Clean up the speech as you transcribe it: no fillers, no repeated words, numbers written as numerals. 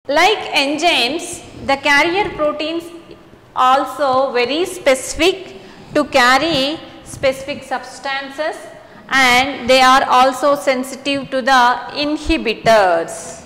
Like enzymes, the carrier proteins also very specific to carry specific substances, and they are also sensitive to the inhibitors.